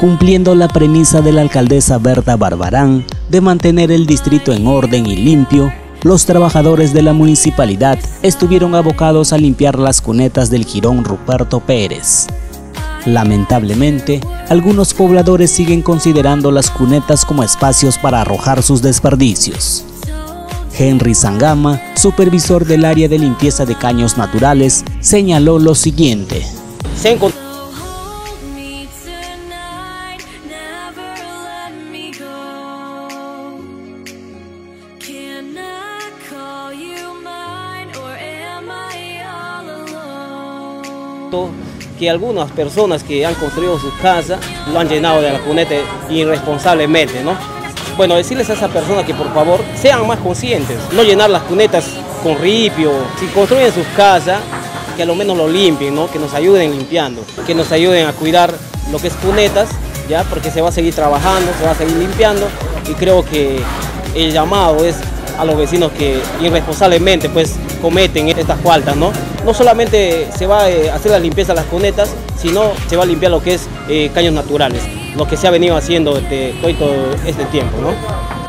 Cumpliendo la premisa de la alcaldesa Berta Barbarán de mantener el distrito en orden y limpio, los trabajadores de la municipalidad estuvieron abocados a limpiar las cunetas del jirón Ruperto Pérez. Lamentablemente, algunos pobladores siguen considerando las cunetas como espacios para arrojar sus desperdicios. Henry Sangama, supervisor del área de limpieza de caños naturales, señaló lo siguiente. Que algunas personas que han construido sus casas lo han llenado de la cuneta irresponsablemente, ¿no? Bueno, decirles a esas personas que por favor sean más conscientes, no llenar las cunetas con ripio. Si construyen sus casas, que a lo menos lo limpien, ¿no? Que nos ayuden limpiando, que nos ayuden a cuidar lo que es cunetas, ¿ya? Porque se va a seguir trabajando, se va a seguir limpiando, y creo que el llamado es a los vecinos que irresponsablemente pues cometen estas faltas, ¿no? No solamente se va a hacer la limpieza de las cunetas, sino se va a limpiar lo que es caños naturales, lo que se ha venido haciendo todo este tiempo, ¿no?